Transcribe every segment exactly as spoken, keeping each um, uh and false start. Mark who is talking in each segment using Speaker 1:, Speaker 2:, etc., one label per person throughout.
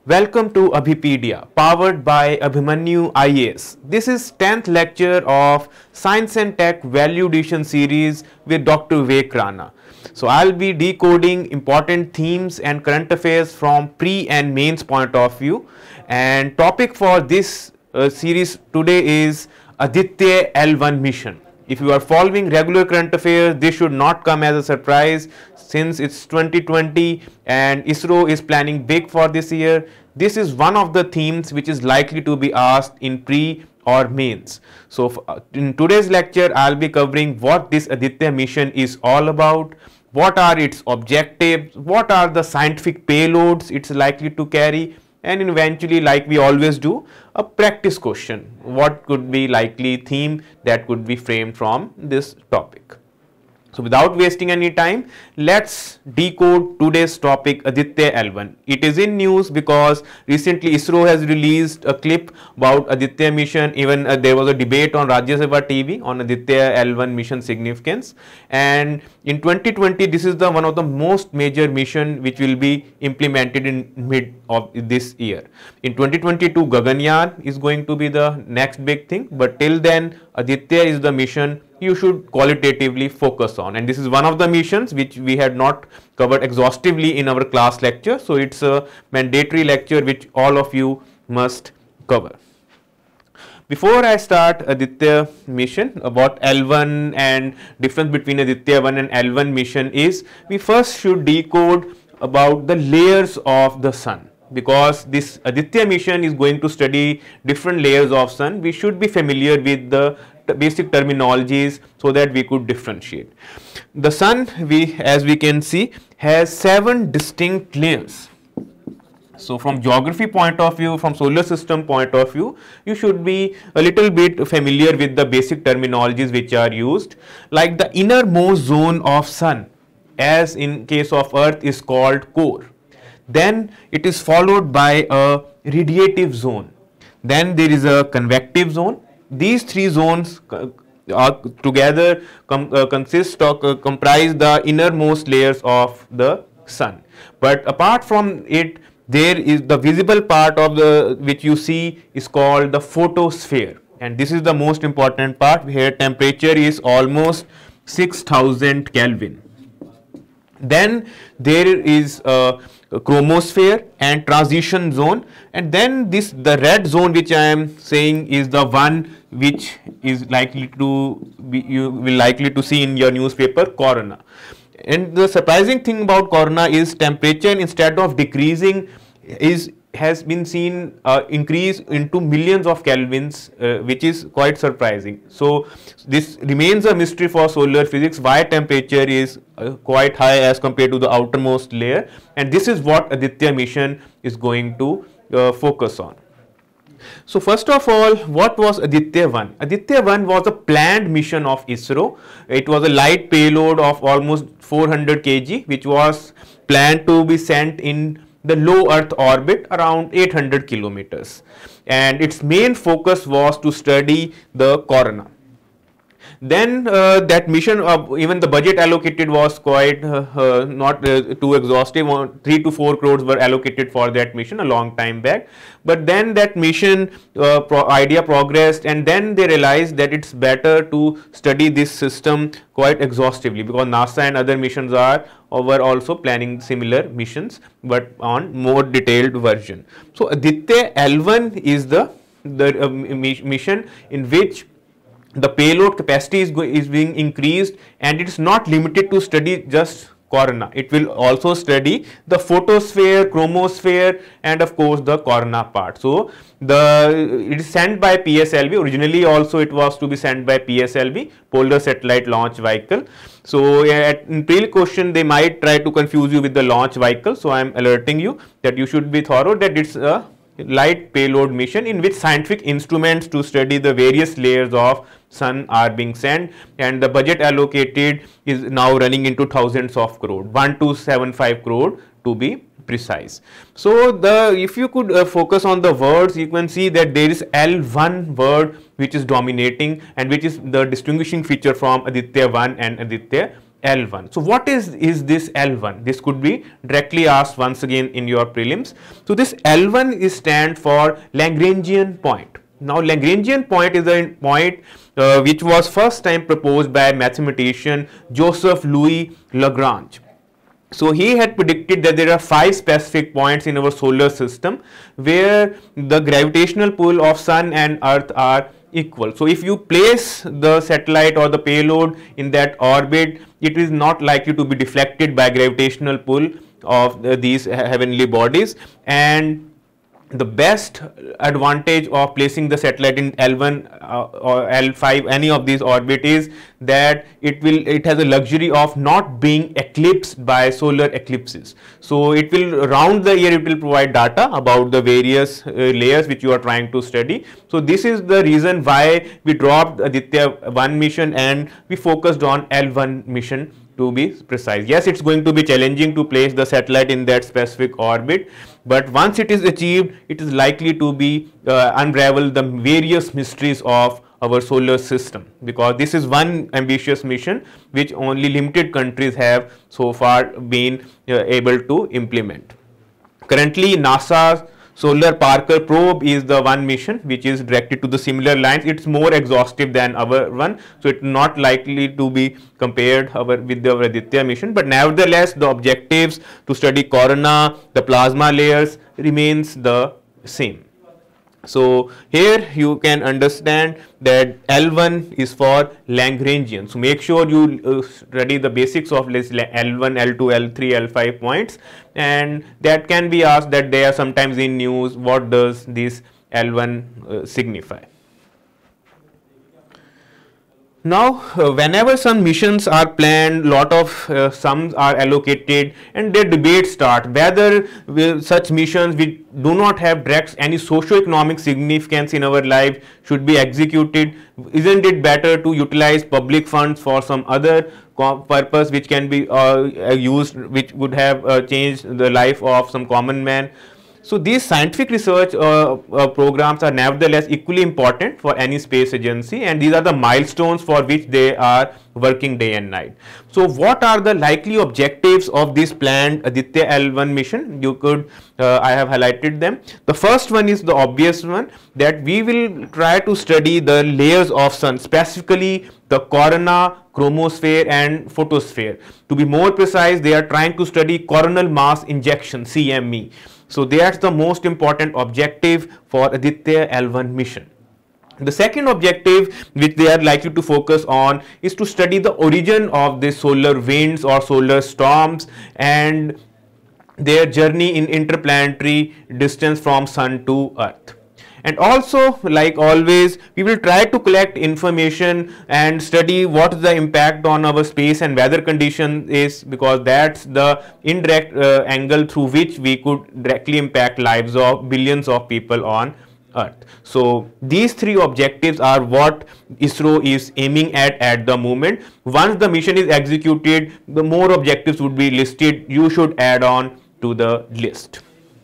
Speaker 1: Welcome to Abhipedia, powered by Abhimanyu I A S. This is tenth lecture of Science and Tech Value Addition series with Doctor Vivek Rana. So I'll be decoding important themes and current affairs from pre and mains point of view. And topic for this uh, series today is Aditya L one mission. If you are following regular current affairs, this should not come as a surprise since it's twenty twenty and ISRO is planning big for this year. This is one of the themes which is likely to be asked in pre or mains. So in today's lecture, I'll be covering what this Aditya mission is all about, what are its objectives, what are the scientific payloads it's likely to carry, and eventually, like we always do, a practice question. What could be likely theme that could be framed from this topic? So without wasting any time, let's decode today's topic Aditya L one. It is in news because recently ISRO has released a clip about Aditya mission. Even uh, there was a debate on Rajya Sabha T V on Aditya L one mission significance. And in twenty twenty, this is the one of the most major mission which will be implemented in mid of this year. In twenty twenty-two, Gaganyaan is going to be the next big thing. But till then, Aditya is the mission you should qualitatively focus on, and this is one of the missions which we had not covered exhaustively in our class lecture. So it's a mandatory lecture which all of you must cover. Before I start Aditya mission, about L one and difference between Aditya one and L one mission is, we first should decode about the layers of the sun. Because this Aditya mission is going to study different layers of sun, we should be familiar with the basic terminologies so that we could differentiate. The sun, we as we can see, has seven distinct layers. So from geography point of view, from solar system point of view, you should be a little bit familiar with the basic terminologies which are used, like the innermost zone of sun, as in case of earth, is called core. Then it is followed by a radiative zone. Then there is a convective zone. These three zones are together com, uh, consist of uh, comprise the innermost layers of the sun. But apart from it, there is the visible part of the which you see is called the photosphere, and this is the most important part. Here temperature is almost six thousand Kelvin. Then there is a chromosphere and transition zone, and then this the red zone which I am saying is the one which is likely to be, you will likely to see in your newspaper, corona. And the surprising thing about corona is temperature, instead of decreasing, is has been seen uh, increase into millions of kelvins, uh, which is quite surprising. So this remains a mystery for solar physics, why temperature is uh, quite high as compared to the outermost layer, and this is what Aditya mission is going to uh, focus on. So first of all, what was Aditya one? Aditya one was a planned mission of ISRO. It was a light payload of almost four hundred kilograms, which was planned to be sent in the low earth orbit around eight hundred kilometers, and its main focus was to study the corona. Then uh, that mission, uh, even the budget allocated was quite uh, uh, not uh, too exhaustive. Three to four crores were allocated for that mission a long time back. But then that mission uh, pro idea progressed, and then they realized that it's better to study this system quite exhaustively, because NASA and other missions are were also planning similar missions but on more detailed version. So Aditya L one is the the uh, mission in which the payload capacity is, is being increased, and it is not limited to study just corona. It will also study the photosphere, chromosphere, and of course the corona part. So the it is sent by P S L V. Originally also it was to be sent by P S L V, Polar Satellite Launch Vehicle. So at, in pre question they might try to confuse you with the launch vehicle. So I am alerting you that you should be thorough that it's a light payload mission in which scientific instruments to study the various layers of sun are being sent, and the budget allocated is now running into thousands of crore, one to seven five crore to be precise. So the if you could uh, focus on the words, you can see that there is L one word which is dominating and which is the distinguishing feature from Aditya one and Aditya L one. So what is, is this L one? This could be directly asked once again in your prelims. So this L one is stand for Lagrangian point. Now Lagrangian point is a point uh, which was first time proposed by mathematician Joseph Louis Lagrange. So he had predicted that there are five specific points in our solar system where the gravitational pull of sun and earth are equal. So if you place the satellite or the payload in that orbit, it is not likely to be deflected by gravitational pull of the, these heavenly bodies. And the best advantage of placing the satellite in L one uh, or L five, any of these orbit, is that it will it has a luxury of not being eclipsed by solar eclipses. So it will round the year, it will provide data about the various uh, layers which you are trying to study. So this is the reason why we dropped Aditya one mission and we focused on L one mission, to be precise. Yes, it's going to be challenging to place the satellite in that specific orbit, but once it is achieved, it is likely to be uh, unravel the various mysteries of our solar system, because this is one ambitious mission which only limited countries have so far been uh, able to implement. Currently, NASA's Solar Parker probe is the one mission which is directed to the similar lines. It's more exhaustive than our one, so it's not likely to be compared our, with the Aditya mission, but nevertheless the objectives to study corona, the plasma layers, remains the same. So here you can understand that L one is for Lagrangian. So make sure you uh, study the basics of L one, L two, L three, L five points, and that can be asked that they are sometimes in news. What does this L one uh, signify? Now, uh, whenever some missions are planned, lot of uh, sums are allocated, and their debate start whether uh, such missions which do not have direct any socio-economic significance in our life should be executed. Isn't it better to utilize public funds for some other purpose which can be uh, used, which would have uh, changed the life of some common man? So these scientific research uh, uh, programs are nevertheless equally important for any space agency, and these are the milestones for which they are working day and night. So what are the likely objectives of this planned Aditya L one mission? You could, uh, I have highlighted them. The first one is the obvious one, that we will try to study the layers of sun, specifically the corona, chromosphere and photosphere. To be more precise, they are trying to study coronal mass injection, C M E. So that's the most important objective for Aditya L one mission. The second objective which they are likely to focus on is to study the origin of the solar winds or solar storms and their journey in interplanetary distance from sun to earth. And also, like always, we will try to collect information and study what the impact on our space and weather condition is, because that's the indirect uh, angle through which we could directly impact lives of billions of people on earth. So these three objectives are what ISRO is aiming at at the moment. Once the mission is executed, the more objectives would be listed. You should add on to the list.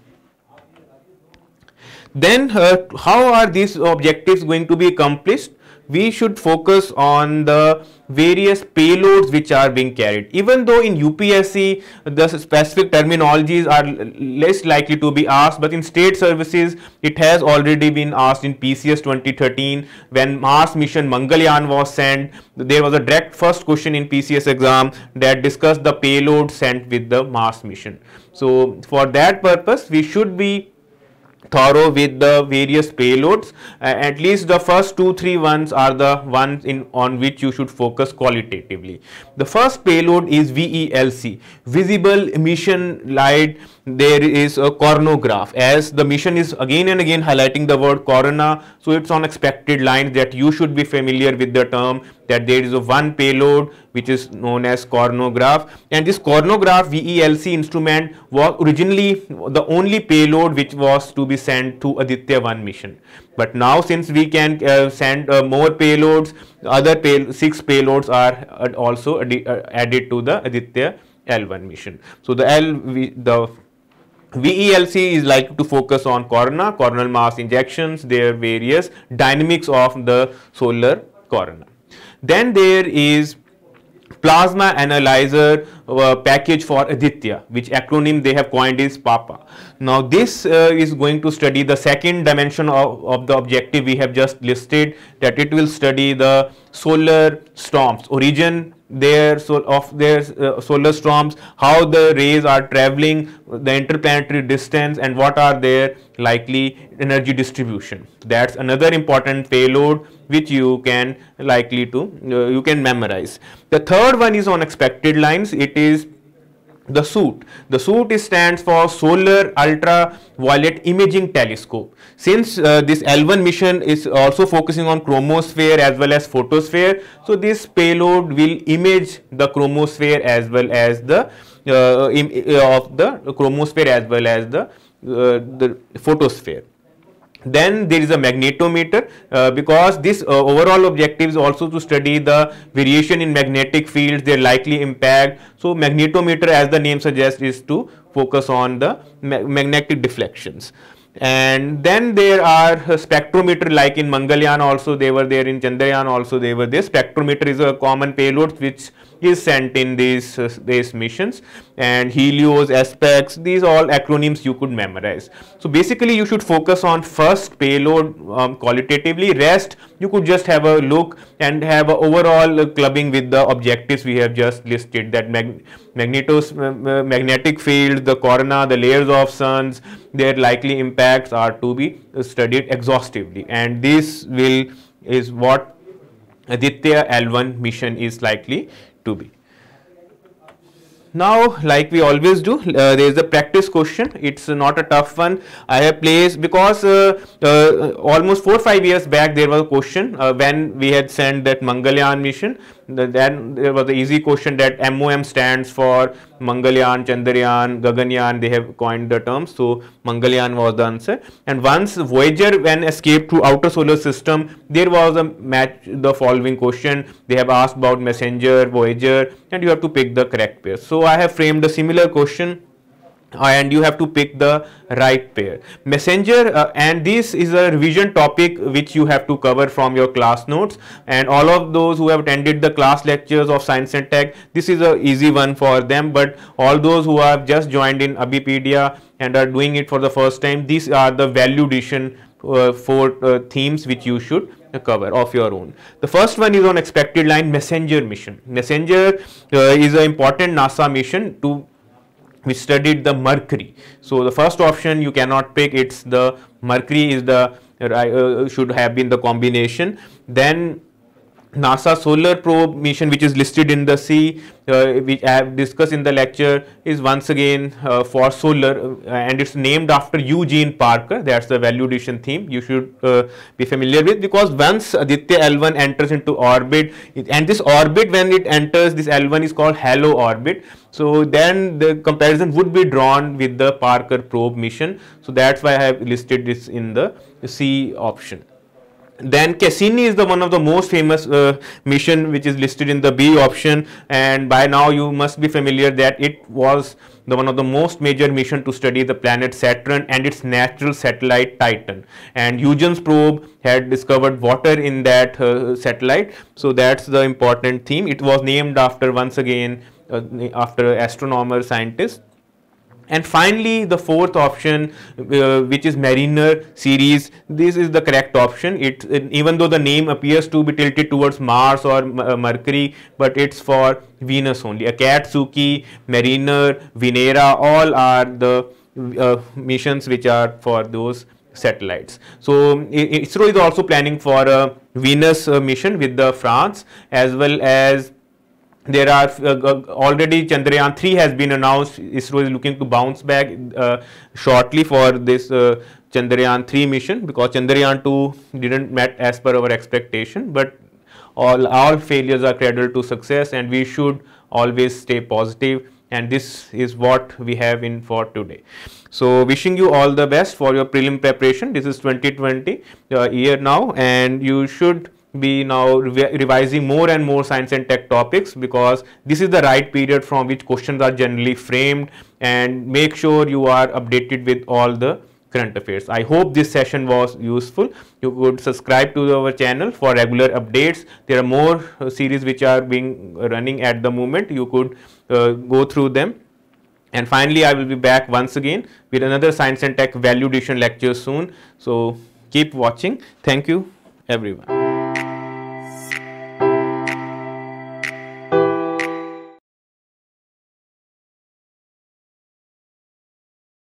Speaker 1: Then uh, how are these objectives going to be accomplished? We should focus on the various payloads which are being carried. Even though in U P S C the specific terminologies are less likely to be asked, but in state services it has already been asked in P C S twenty thirteen. When Mars mission Mangalyaan was sent, there was a direct first question in P C S exam that discussed the payload sent with the Mars mission. So for that purpose, we should be thorough with the various payloads. Uh, at least the first two three ones are the ones in on which you should focus qualitatively. The first payload is V E L C, visible emission light. There is a coronagraph, as the mission is again and again highlighting the word corona, so it's on expected lines that you should be familiar with the term, that there is a one payload which is known as coronagraph, and this coronagraph V E L C instrument was originally the only payload which was to be sent to Aditya one mission. But now, since we can uh, send uh, more payloads, other pay six payloads are uh, also ad uh, added to the Aditya L one mission. So the L the V E L C is likely to focus on corona, coronal mass injections, their various dynamics of the solar corona. Then there is plasma analyzer uh, package for Aditya, which acronym they have coined is PAPA. Now this uh, is going to study the second dimension of, of the objective we have just listed, that it will study the solar storms, origin their so of their uh, solar storms, how the rays are traveling, the interplanetary distance, and what are their likely energy distribution. That's another important payload which you can likely to uh, you can memorize. The third one is on expected lines. It is the SOOT. The SOOT is stands for Solar Ultraviolet Imaging Telescope. Since uh, this L one mission is also focusing on chromosphere as well as photosphere, so this payload will image the chromosphere as well as the uh, im uh, of the chromosphere as well as the uh, the photosphere. Then there is a magnetometer, uh, because this uh, overall objective is also to study the variation in magnetic fields, their likely impact. So magnetometer, as the name suggests, is to focus on the ma magnetic deflections. And then there are uh, spectrometer, like in Mangalyaan also they were there, in Chandrayaan also they were there. Spectrometer is a common payload which is sent in these uh, these missions, and Helios, Aspects, these all acronyms you could memorize. So basically you should focus on first payload um, qualitatively, rest you could just have a look and have a overall uh, clubbing with the objectives we have just listed, that mag magnetos uh, magnetic field, the corona, the layers of suns, their likely impacts are to be studied exhaustively, and this will is what Aditya L one mission is likely to be. Now, like we always do, uh, there is a practice question. It's uh, not a tough one. I have placed, because uh, uh, almost four or five years back there was a question uh, when we had sent that Mangalyaan mission. The, then there was the easy question that M O M stands for Mangalyaan, Chandrayaan, Gaganyaan. They have coined the term. So Mangalyaan was the answer. And once Voyager, when escaped to outer solar system, there was a match the following question. They have asked about Messenger, Voyager, and you have to pick the correct pair. So I have framed a similar question, and you have to pick the right pair. Messenger, uh, and this is a revision topic which you have to cover from your class notes, and all of those who have attended the class lectures of Science and Tech, this is a easy one for them. But all those who have just joined in Abipedia and are doing it for the first time, these are the value addition uh, four uh, themes which you should cover of your own. The first one is on expected line, Messenger mission. Messenger uh, is an important NASA mission to which studied the Mercury. So the first option you cannot pick, it's the Mercury is the uh, should have been the combination. Then NASA solar probe mission, which is listed in the C, uh, which I have discussed in the lecture, is once again uh, for solar, uh, and it's named after Eugene Parker. That's the value addition theme you should uh, be familiar with, because once Aditya L one enters into orbit, it, and this orbit, when it enters, this L one is called halo orbit. So then the comparison would be drawn with the Parker probe mission. So that's why I have listed this in the C option. Then Cassini is the one of the most famous uh, mission which is listed in the B option, and by now you must be familiar that it was the one of the most major mission to study the planet Saturn and its natural satellite Titan, and Huygens probe had discovered water in that uh, satellite. So that's the important theme. It was named after, once again, uh, after astronomer scientist. And finally, the fourth option, uh, which is Mariner series, this is the correct option. It, it even though the name appears to be tilted towards Mars or uh, Mercury, but it's for Venus only. Akatsuki, Mariner, Venera, all are the uh, missions which are for those satellites. So ISRO is also planning for a Venus uh, mission with the France, as well as there are uh, already Chandrayaan three has been announced. ISRO is looking to bounce back uh, shortly for this uh, Chandrayaan three mission, because Chandrayaan two didn't met as per our expectation, but all, all failures are cradle to success, and we should always stay positive, and this is what we have in for today. So wishing you all the best for your prelim preparation. This is twenty twenty uh, year now, and you should be now revi revising more and more science and tech topics, because this is the right period from which questions are generally framed, and make sure you are updated with all the current affairs. I hope this session was useful. You could subscribe to our channel for regular updates. There are more uh, series which are being running at the moment. You could uh, go through them. And finally, I will be back once again with another Science and Tech Value Addition lecture soon. So keep watching. Thank you, everyone.